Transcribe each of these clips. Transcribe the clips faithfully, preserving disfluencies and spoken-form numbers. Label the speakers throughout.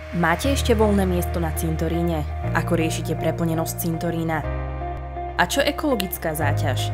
Speaker 1: Máte ešte voľné miesto na cintoríne? Ako riešite preplnenosť cintorína? A čo ekologická záťaž?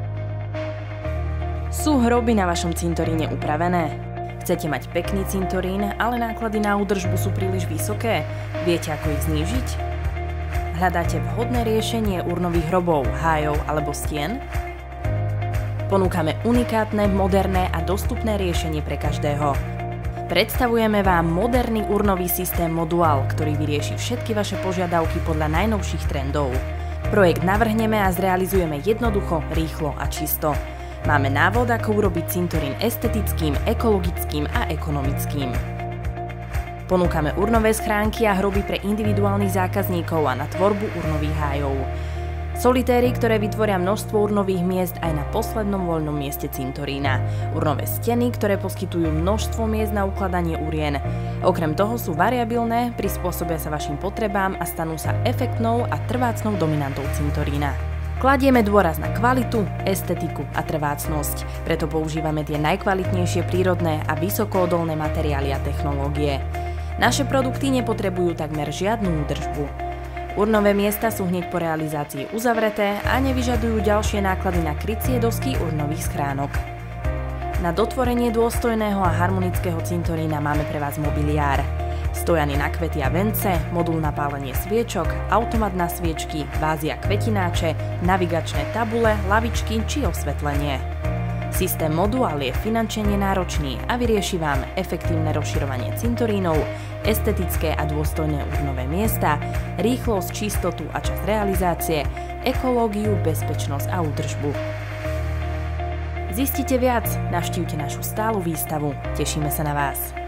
Speaker 1: Sú hroby na vašom cintoríne upravené? Chcete mať pekný cintorín, ale náklady na údržbu sú príliš vysoké? Viete, ako ich znížiť? Hľadáte vhodné riešenie urnových hrobov, hájov alebo stien? Ponúkame unikátne, moderné a dostupné riešenie pre každého. Predstavujeme vám moderný urnový systém Modual, ktorý vyrieši všetky vaše požiadavky podľa najnovších trendov. Projekt navrhneme a zrealizujeme jednoducho, rýchlo a čisto. Máme návod, ako urobiť cintorín estetickým, ekologickým a ekonomickým. Ponúkame urnové schránky a hroby pre individuálnych zákazníkov a na tvorbu urnových hájov. Solitéry, ktoré vytvoria množstvo urnových miest aj na poslednom voľnom mieste cintorína. Urnové steny, ktoré poskytujú množstvo miest na ukladanie urien. Okrem toho sú variabilné, prispôsobia sa vašim potrebám a stanú sa efektnou a trvácnou dominantou cintorína. Kladieme dôraz na kvalitu, estetiku a trvácnosť, preto používame tie najkvalitnejšie prírodné a vysokoodolné materiály a technológie. Naše produkty nepotrebujú takmer žiadnu údržbu. Urnové miesta sú hneď po realizácii uzavreté a nevyžadujú ďalšie náklady na krycie dosky urnových schránok. Na dotvorenie dôstojného a harmonického cintorína máme pre vás mobiliár. Stojany na kvety a vence, modul na pálenie sviečok, automat na sviečky, vázy a kvetináče, navigačné tabule, lavičky či osvetlenie. Systém Modual je finančne nenáročný a vyrieši vám efektívne rozširovanie cintorínov, estetické a dôstojné urnové miesta, rýchlosť, čistotu a čas realizácie, ekológiu, bezpečnosť a údržbu. Zistite viac, navštívte našu stálu výstavu. Tešíme sa na vás.